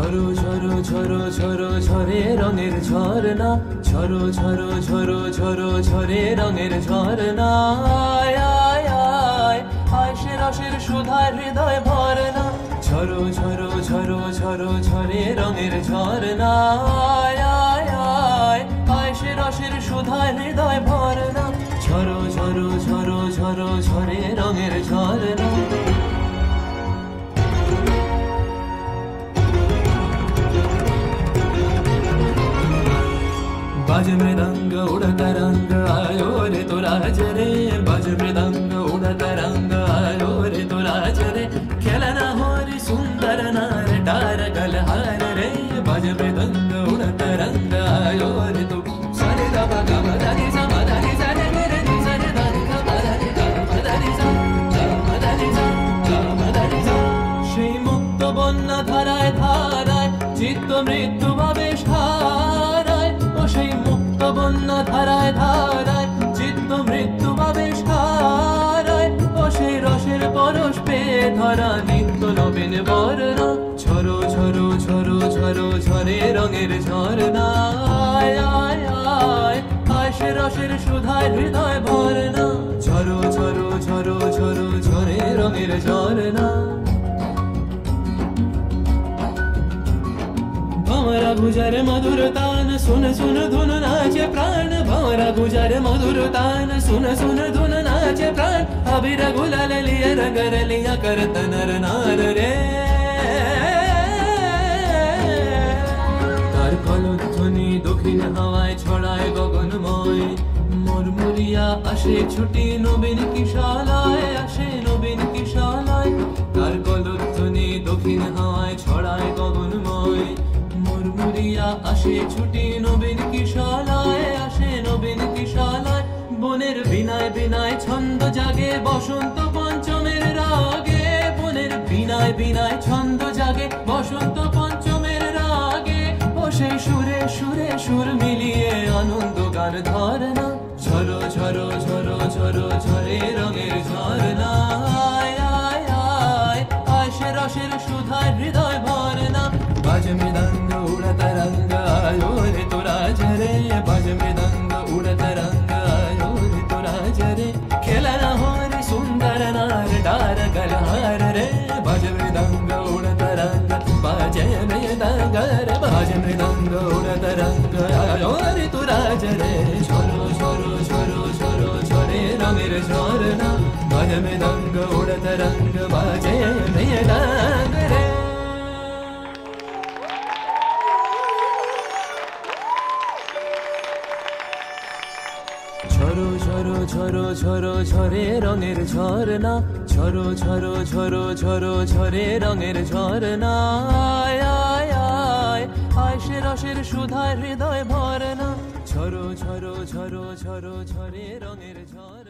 ঝরো ঝরো ঝরো ঝরো ঝরে রঙের ঝরনা, ঝরো ঝরো ঝরো ঝরো ঝরে রঙের ঝরনা। আয় আয় আয় আয় সে রসের সুধায় হৃদয় ভরনা, ঝরো ঝরো ঝরো ঝরো ঝরে রঙের ঝরনা। আয় আয় আয় আয় সে রসের সুধায় হৃদয় ভরনা, ঝরো ঝরো ঝরো ঝরো ঝরে রঙের ঝরনা। बाज मृदंग उड़ता रंग आयो रे तो राज रे, बाज मृदंग उड़ता रंग आयो रे तो राज रे, खेलना हो रे सुंदर नार डार गलहार रे, बाज मृदंग उड़ता रंग आयो रे तो सारे दा गा गा दा नी सा मा दा नी सा रे रे नी सा रे दा नी गा मा दा नी गा मा दा नी सा गा मा दा नी सा गा मा दा नी सा। সেই মুক্ত বন্যা ধারায় ধারায় চিত্ত মৃত্যু ভাবে সারায়, ও সেই মুক্ত বন্যা ধারায় ধারায় চিত্ত মৃত্যু ভাবে সারায়, ও সেই রসের পরশ পেয়ে ধরা নিত্য নবীন বর্ণা, ঝরো ঝরো ঝরো ঝরো ঝরে রঙের ঝরনা। আয় আয় আয় আয় সে রসের সুধায় হৃদয় ভরনা, ঝরো ঝরো ঝরো ঝরো ঝরে রঙের ঝরনা। भंवरा गुजर मधुर तान सुन सुन धुन नाचे प्राण, भंवरा गुजर मधुर तान सुन सुन धुन नाचे प्राण, अबीर गुलाल लिया रंगर लिया करत नर नार रे। तार कलध्वनि दक्षिण हावाय छड़ाय गगनमय, मुरमुरिया আসে ছুটি নবীন কিশালায়, আসে নবীন কিশালায়। তার কলধ্বনি দক্ষিণ হাওয়ায় ছড়ায় গগনময়, মুরমুরিয়া আসে ছুটি নবীন কিশালায়, আসে নবীন কিশালায়। বনের বিনায় বিনায় ছন্দ জাগে বসন্ত পঞ্চমের রাগে, বনের বিনায় বিনায় ছন্দ জাগে বসন্ত পঞ্চমের রাগে, ও সেই সুরে সুরে সুর মিলিয়ে আনন্দ গান ধরনা, ঝরো ঝরো ঝরো ঝরো ঝরে রঙের ঝরনা। আয় আয় আয় আয় সে রসের সুধায় হৃদয় ভরনা, बाज मृदंग उड़ता रंग आयो रे तो राज रे, बाज मृदंग उड़ता रंग आयो रे तो राज रे, खेलना हो रे सुंदर नार डार गलहार रे, बाज मृदंग उड़ता रंग बाजे मृदंग रे, बाज मृदंग उड़ता रंग आयो रे तो राज रे, झरो झरो झरो झरो झरे रंगेर झरना, बाज मृदंग उड़ता रंग बाजे मृदंग रे। ঝরো ঝরো ঝরো ঝরো ঝরে রঙের ঝরনা, ঝরো ঝরো ঝরো ঝরো ঝরে রঙের ঝরনা। আয় আয় আয় আয় সে রসের সুধায় হৃদয় ভরনা, ঝরো ঝরো ঝরো ঝরো ঝরে রঙের ঝরনা।